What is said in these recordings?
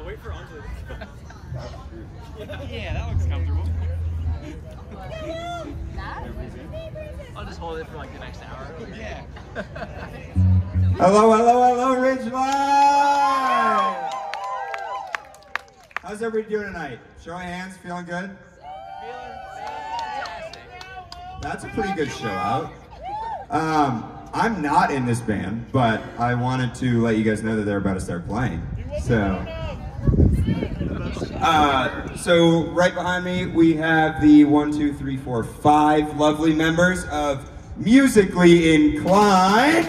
Yeah, that looks comfortable. I'll just hold it for like the next hour. Yeah. Hello, hello, hello, Ridgeline! How's everybody doing tonight? Show of hands, feeling good? That's a pretty good show out. I'm not in this band, but I wanted to let you guys know that they're about to start playing. So right behind me, we have the 1, 2, 3, 4, 5 lovely members of Musically Inclined.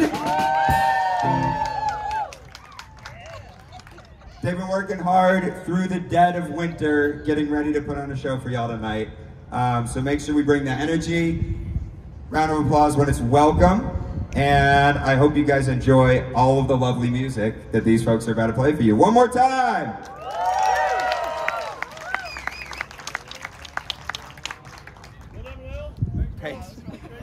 They've been working hard through the dead of winter, getting ready to put on a show for y'all tonight. So make sure we bring that energy. Round of applause when it's welcome. And I hope you guys enjoy all of the lovely music that these folks are about to play for you. One more time. Thanks.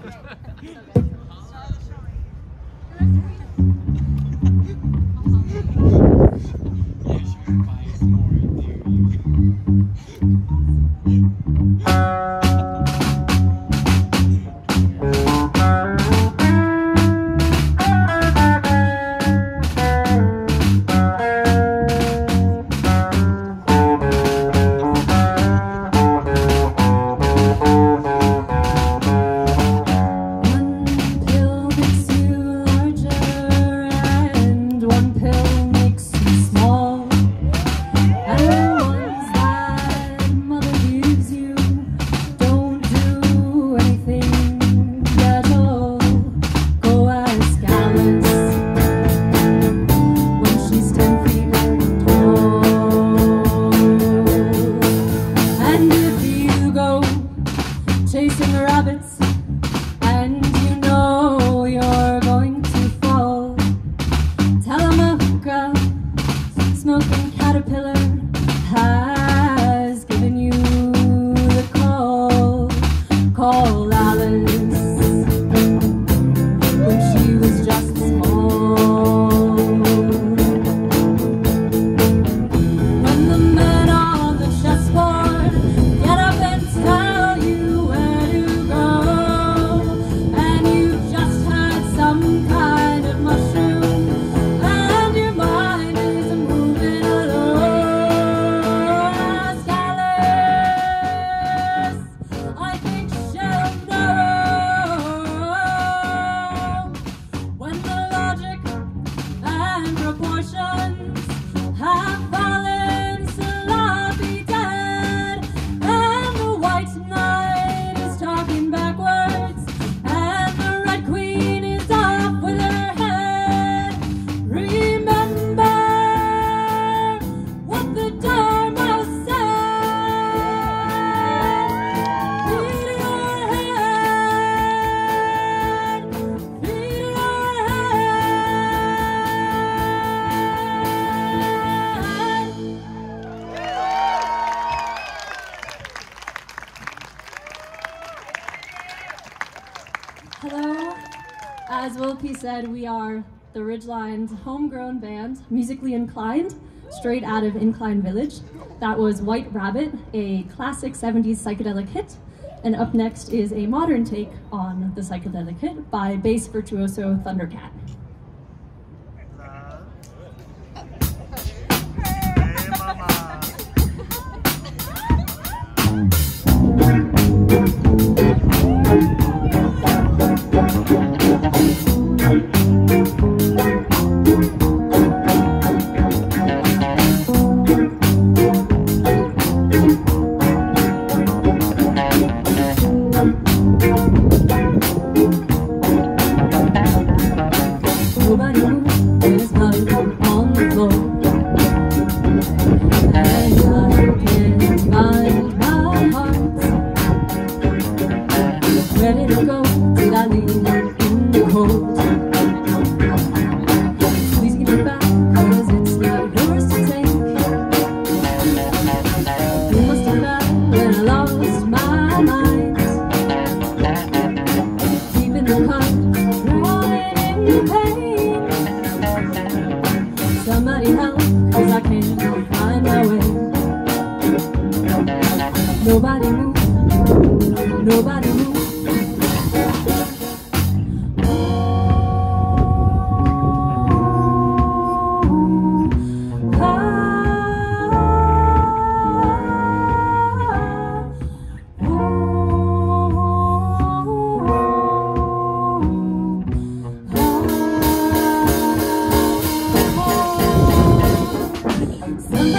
Said we are the Ridgeline's homegrown band, Musically Inclined, straight out of Incline Village. That was White Rabbit, a classic 70s psychedelic hit. And up next is a modern take on the psychedelic hit by bass virtuoso Thundercat.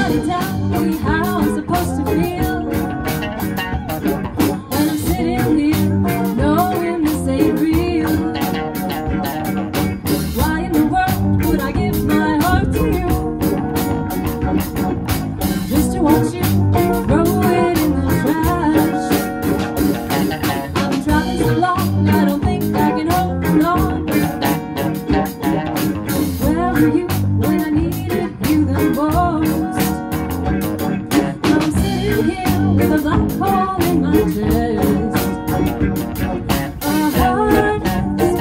Somebody tell me how I'm supposed to feel when I'm sitting here knowing this ain't real. Why in the world would I give my heart to you just to watch you throw it in the trash? I've been traveling so long, I don't think I can hold on. Where were you when I needed you the most? Now I'm sitting here with a black hole in my chest. A heart is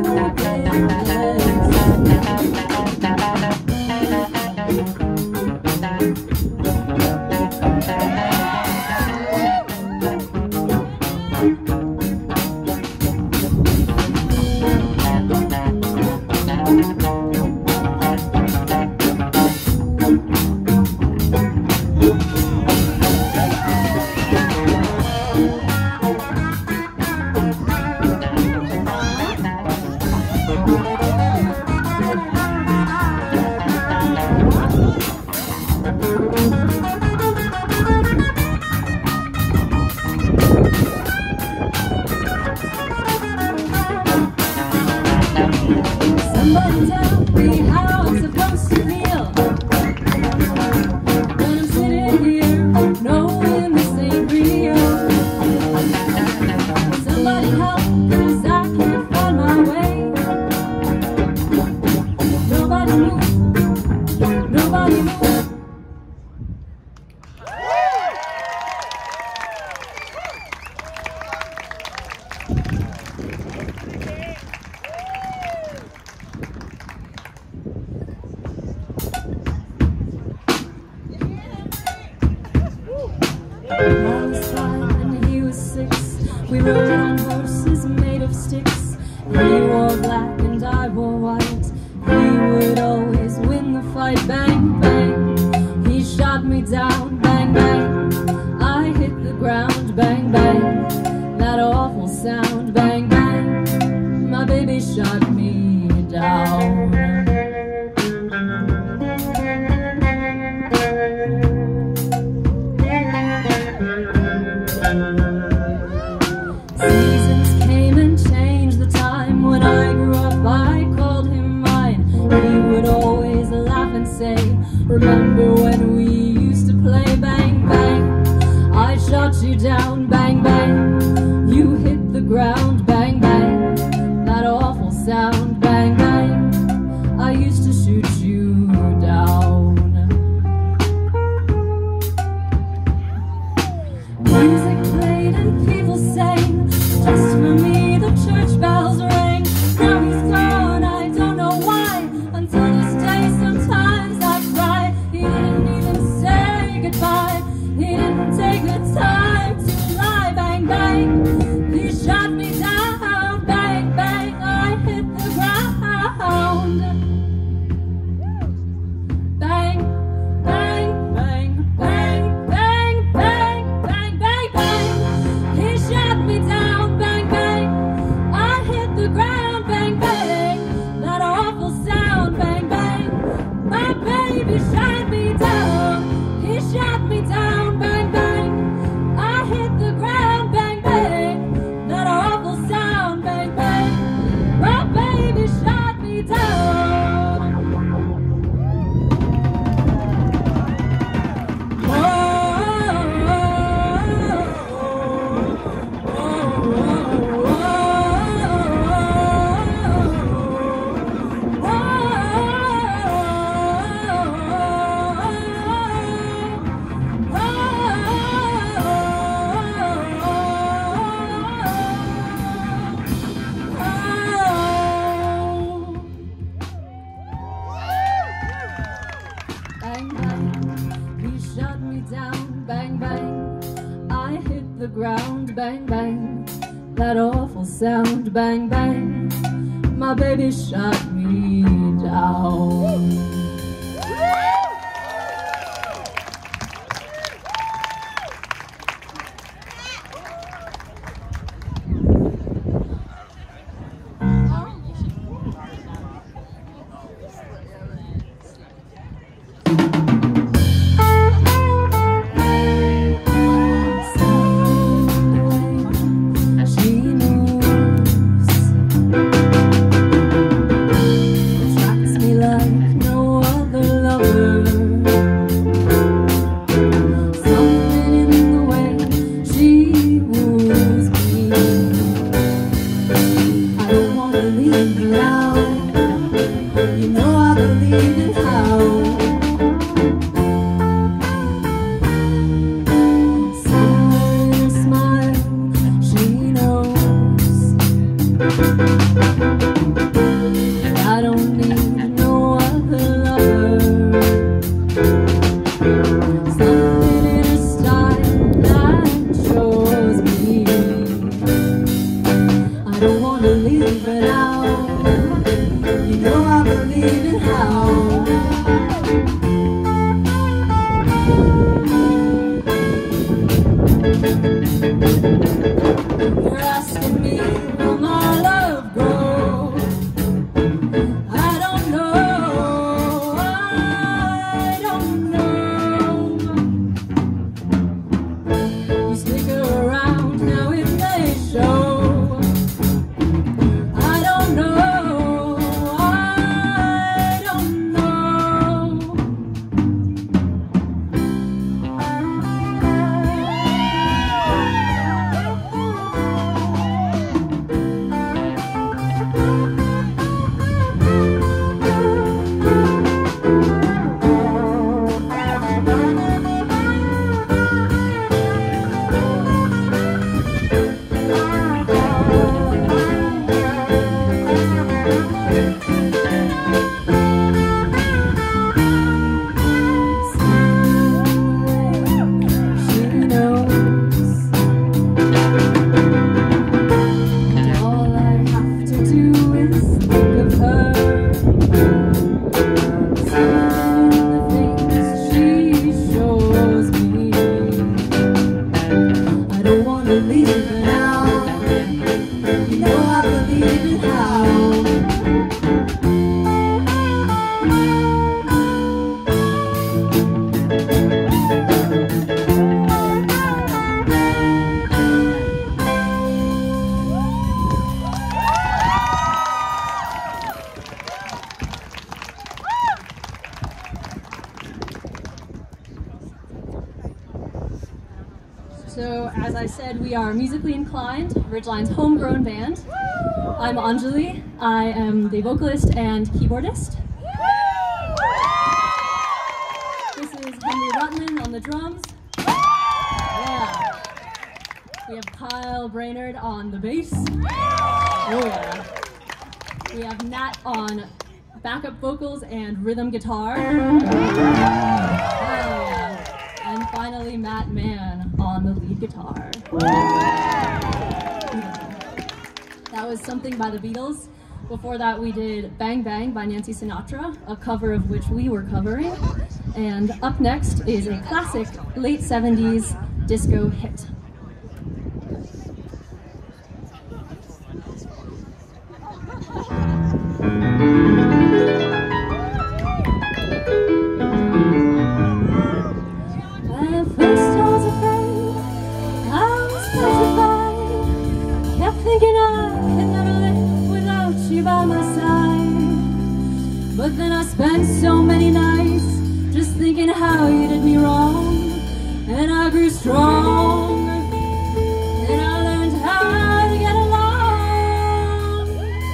Somebody tell me how I'm supposed to feel when I'm sitting here knowing this ain't real. Somebody help, 'cause I can't find my way. Nobody move, nobody move. I was 5 and he was 6. We rode on horses made of sticks. He wore black and I wore white. He would always win the fight. Bang, bang. He shot me down. Bang, bang. I hit the ground. Bang, bang. That awful sound. Bang, bang. My baby shot me down. Seasons came and changed the time. When I grew up, I called him mine. He would always laugh and say, remember when we used to play? Bang, bang. I shot you down. Bang, bang. You hit the ground. Bang, bang. That awful sound. Bang, bang. I used to shoot you down. Music played and people sang. Just for me the church bells rang. Now he's gone, I don't know why. Until this day sometimes I cry. He didn't even say goodbye. He didn't take the time to lie. Bang, bang. He shot me down. Bang, bang. I hit the ground. Bang, bang, bang, bang, bang, bang, bang, bang, bang. He shot me down. Bang, bang. I hit the ground. Bang, bang. That awful sound. Bang, bang. My baby shot me down. He shot me down. Bang, bang. I hit the ground. Bang, bang. That awful sound. Bang, bang. My baby shot me down. Bang, bang, he shot me down. Bang, bang, I hit the ground. Bang, bang, that awful sound. Bang, bang, my baby shot me down. So, as I said, we are Musically Inclined, Ridgeline's homegrown band. I'm Anjali. I am the vocalist and keyboardist. This is Henry Rutland on the drums. Yeah. We have Kyle Brainerd on the bass. Oh yeah. We have Nat on backup vocals and rhythm guitar. Oh yeah. And finally, Matt Mann on the lead guitar. That was Something by the Beatles. Before that, we did Bang Bang by Nancy Sinatra, a cover of which we were covering. And up next is a classic late 70s disco hit. But then I spent so many nights just thinking how you did me wrong. And I grew strong, and I learned how to get along.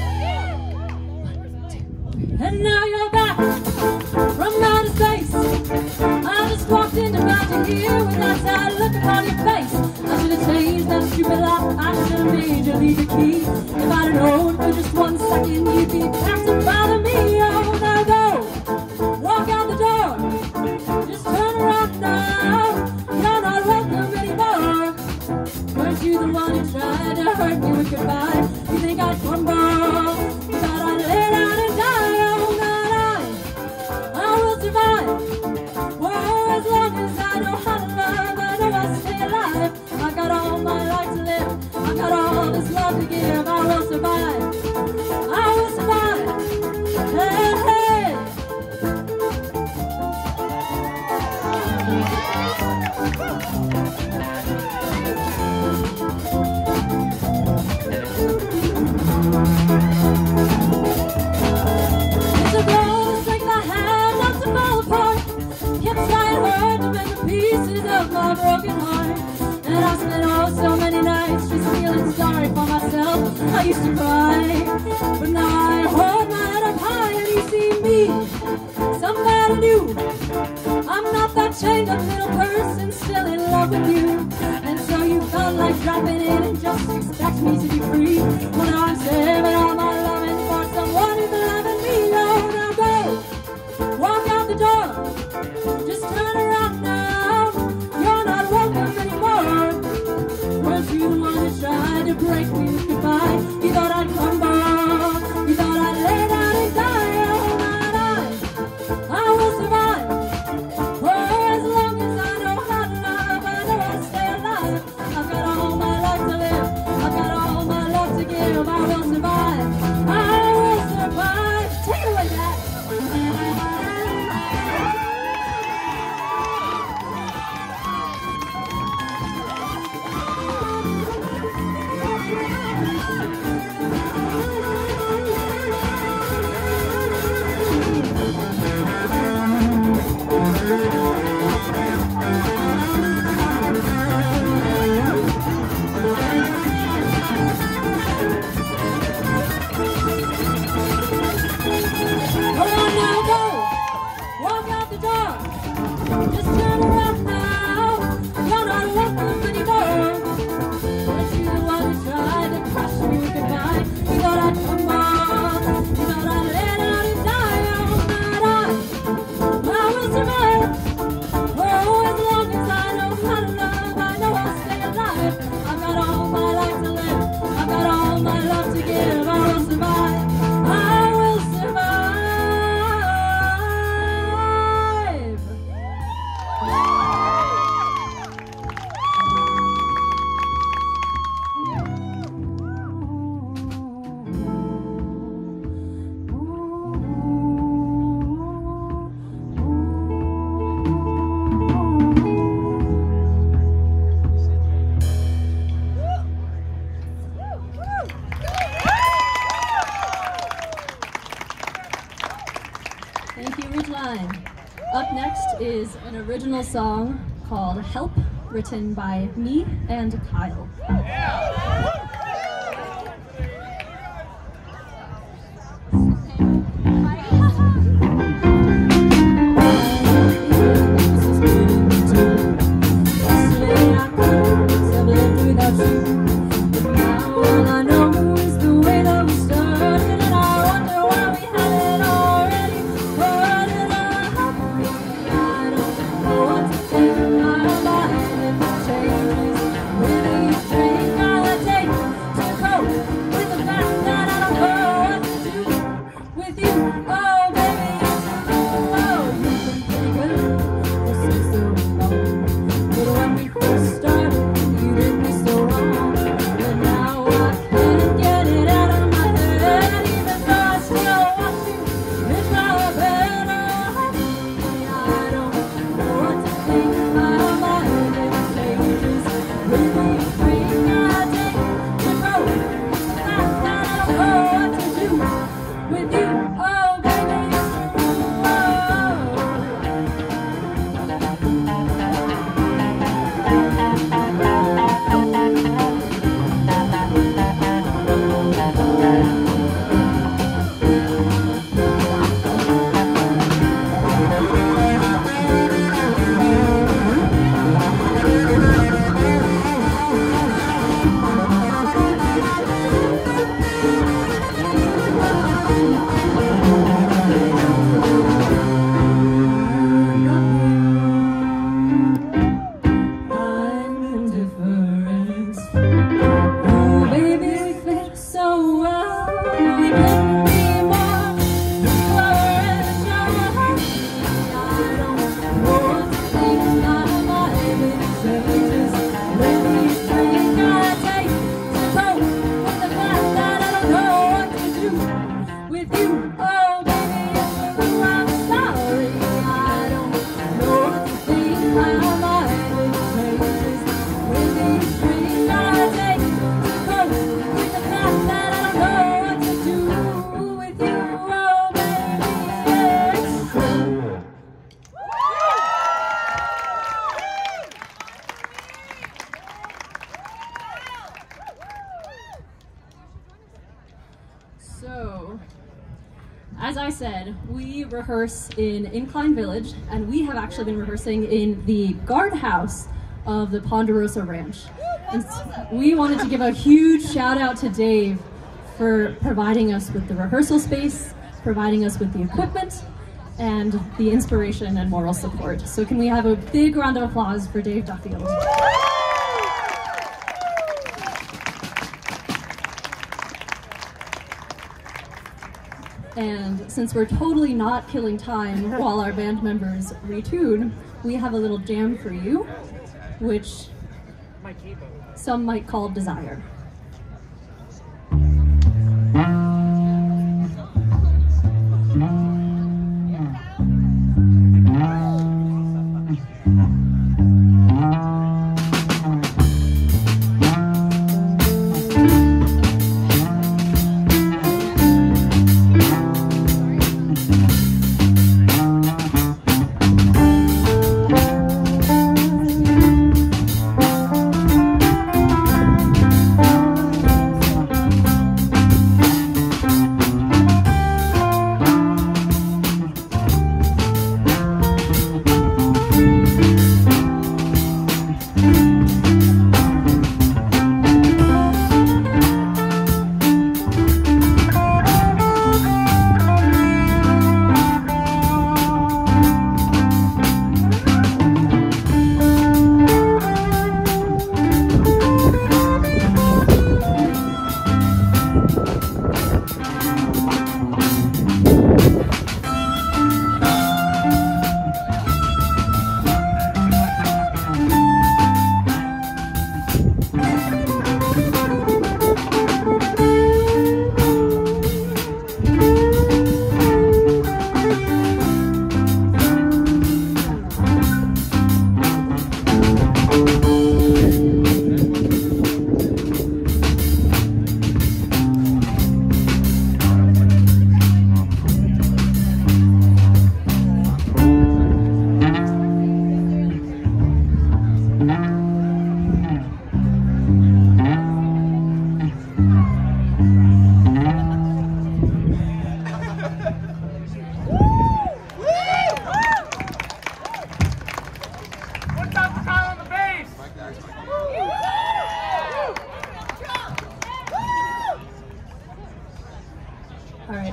1, 2, and now you're back from outer space. I just walked in about to hear with that sad look upon your face. I should have changed that stupid lock. I should have made you leave the key. If I'd have known for just 1 second you'd be back to bother me. Oh, now go, walk out the door. Just turn around now. You're not welcome anymore. Weren't you the one who tried to hurt me with goodbye? You think I'd crumble? You thought I'd lay down and die? Oh, not I will survive. For as long as I know how to love, I know I'll stay alive. I got all my life to live. I got all this love to give. I will survive. I will survive. Hey, hey. It's a blow, strength I had not to fall apart. Kept trying hard to mend the pieces of my broken heart. And I spent so many nights just feeling sorry for myself. I used to cry, but now I hold my head up high and you see me, somebody new. I'm not that chained up little person still in love with you. And so you felt like dropping in and just expect me to be free. Well, now I'm saving all my loving for someone who's loving me. Oh, now go, walk out the door. Just turn around now. You're not welcome anymore. Weren't you the one who tried to break me with goodbye? You thought I'd crumble. You thought I'd lay down and die. Oh, not I will survive. For as long as I know how to love, I know I'll stay alive. I've got all my life to live. I've got all my love to give. I will survive. I will survive. Take it away, Dad. Come on now, go. Walk out the door. Just turn around now. You're not welcome anymore. Weren't you the one who tried to crush me with goodbye? You thought I'd crumble. You thought I'd lay down and die. Oh, not I will survive. Oh, as long as I know how to love, I know I'll stay alive. I've got all my life to live. I've got all my love to give. I will survive. I will survive. Thank you, Ridgeline. Up next is an original song called Help written by me and Kyle. So, as I said, we rehearse in Incline Village, and we have actually been rehearsing in the guardhouse of the Ponderosa Ranch. And we wanted to give a huge shout out to Dave for providing us with the rehearsal space, providing us with the equipment, and the inspiration and moral support. So can we have a big round of applause for Dave Duffield? And since we're totally not killing time while our band members retune, we have a little jam for you, which some might call Desire.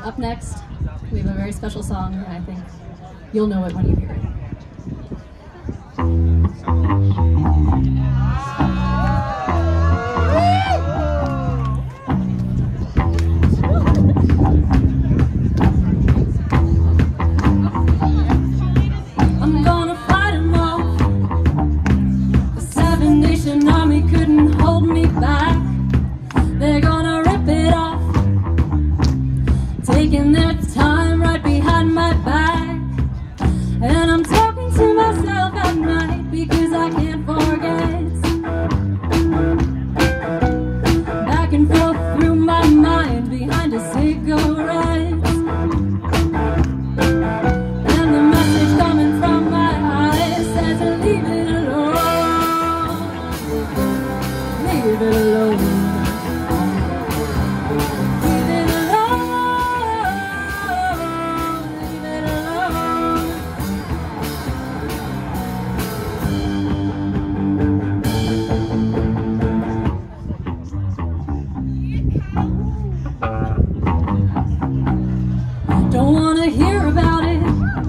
Up next, we have a very special song, and I think you'll know it when you hear it. I'm gonna fight 'em off. The 7-Nation Army couldn't hold me back. They're gonna rip it off, taking their time right behind my back. And I'm talking to myself at night because I can't forget. Back and forth through my mind behind a cigarette. And the message coming from my eyes says leave it alone. Leave it alone. Don't wanna hear about it.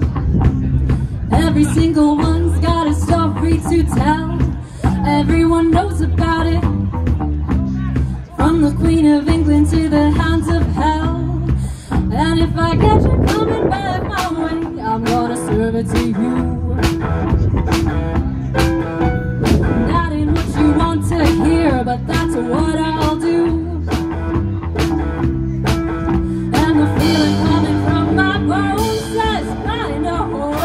Every single one's got a story to tell. Everyone knows about it, from the Queen of England to the hounds of hell. And if I catch you coming back my way, I'm gonna serve it to you. That ain't what you want to hear, but that's what I'll do. And the feeling coming from my bones says I know.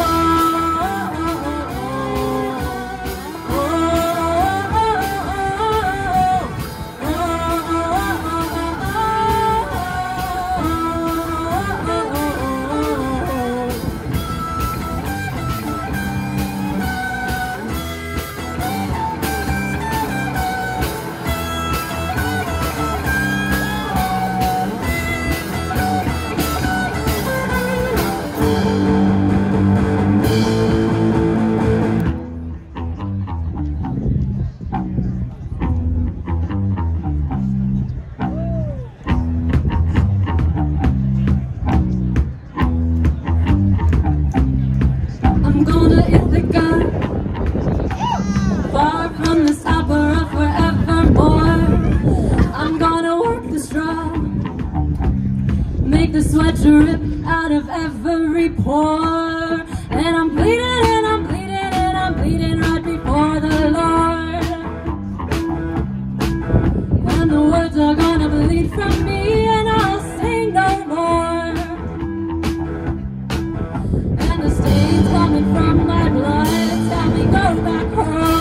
I'm gonna hit the gun, far from this opera forevermore. I'm gonna work the straw, make the sweat drip out of every pore. And I'm bleeding and I'm bleeding and I'm bleeding right before the Lord. And the words are gonna bleed from me and I'll sing no more. And the stains coming from my blood tell me go back home.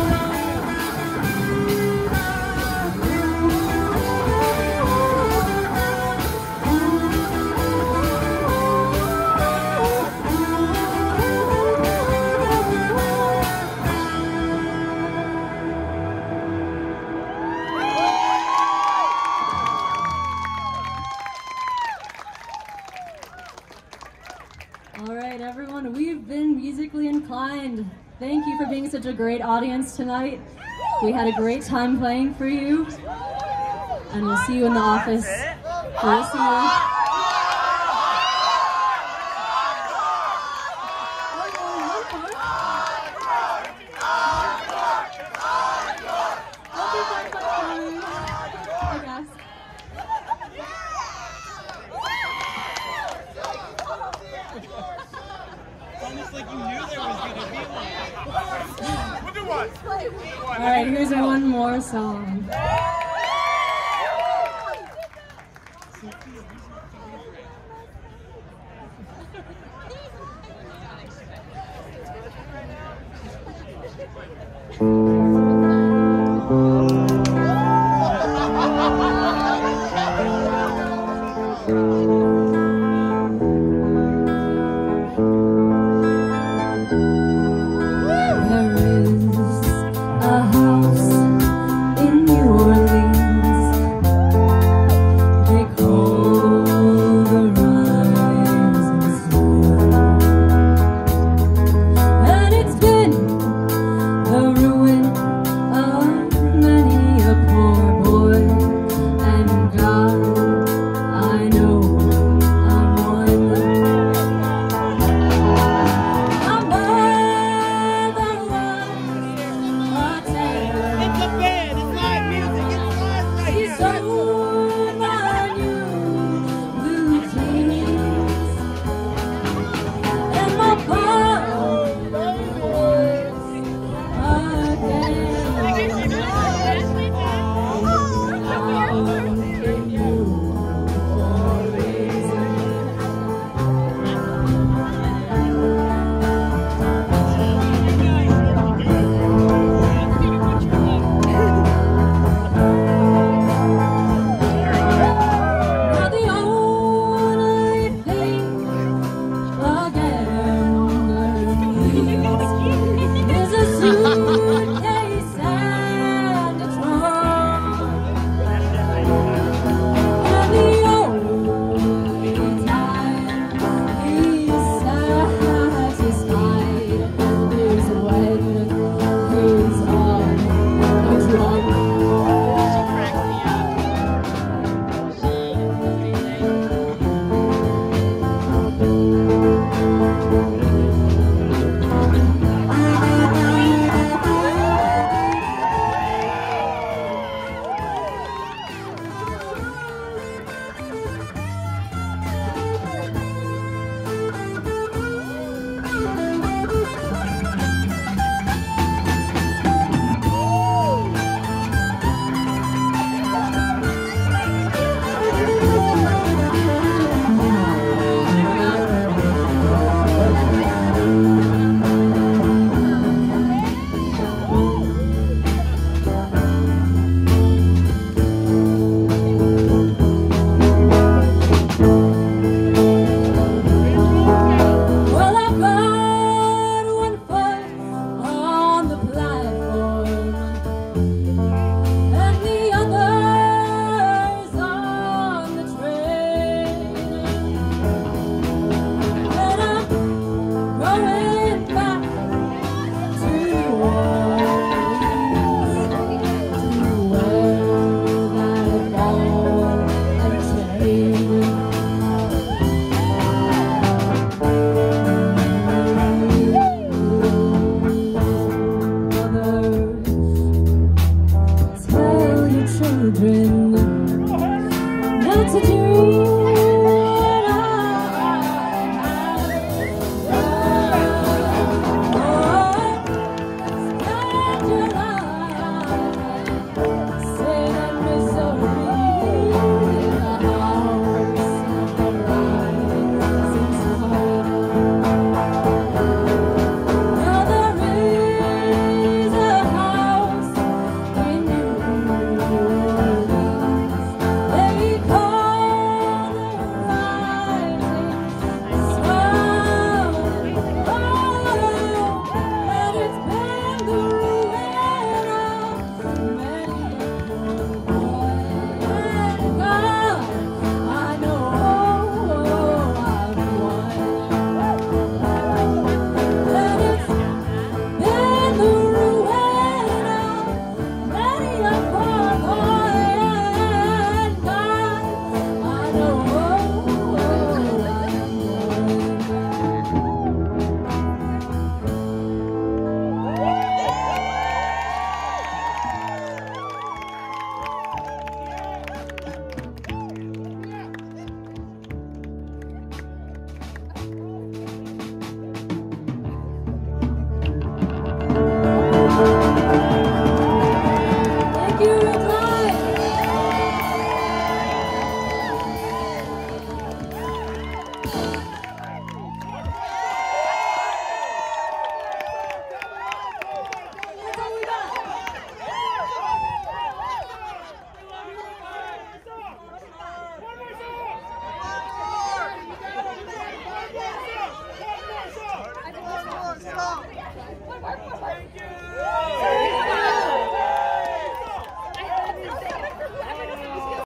All right, everyone, we've been Musically Inclined. Thank you for being such a great audience tonight. We had a great time playing for you, and we'll see you in the office. We'll see you. Almost like you knew there was going to be one. We'll do one. All right, here's one more song. Thank you.